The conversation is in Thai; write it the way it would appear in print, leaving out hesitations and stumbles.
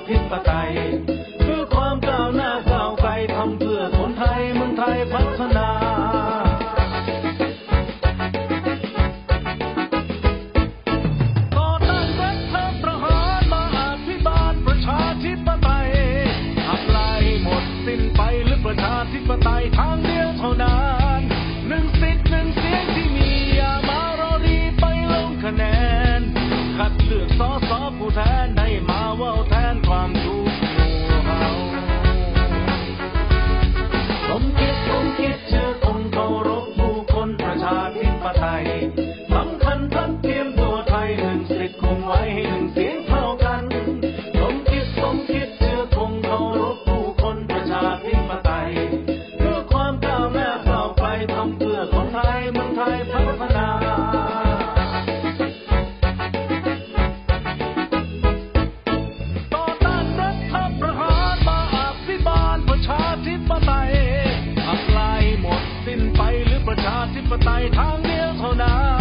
ธิปไตยเพื่อความก้าวหน้าก้าวไกลทำเพื่อคนไทยเมืองไทยพัฒนาต่อต้านรัฐประหารมาอภิบาลประชาธิปไตยทำลายหมดสิ้นไปหรือประชาธิปไตยทางเดียวเท่านั้นหนึ่งสิทธิ์หนึ่งเสียงที่มีอย่ามารอรีไปลงคะแนนคัดเลือกส.ส.ผู้แทนให้มาเว้าแทนความทุกข์หมู่เฮาผมคิดเชื่อคงเคารพผู้คนประชาธิปไตยสำคัญทัดเทียมตัวไทยหนึ่งสิทธิ์คงไว้หนึ่งเสียงเท่ากันผมคิดเชื่อคงเคารพผู้คนประชาธิปไตยเพื่อความก้าวหน้าก้าวไกลทำเพื่อคนไทยเมืองไทยพัฒนาทำลายหมดสิ้นไปหรือประชาธิปไตยทางเดียวเท่านั้น